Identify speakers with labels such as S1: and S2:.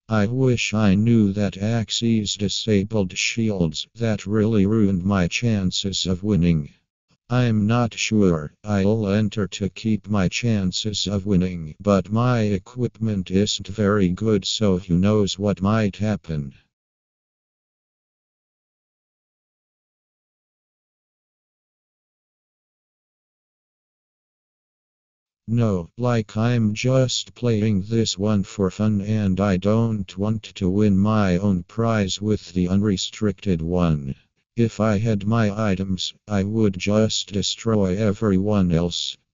S1: I wish I knew that Axe's disabled shields. That really ruined my chances of winning. I'm not sure I'll enter to keep my chances of winning, but my equipment isn't very good, so who knows what might happen. No, like I'm just playing this one for fun and I don't want to win my own prize with the unrestricted one. If I had my items, I would just destroy everyone else.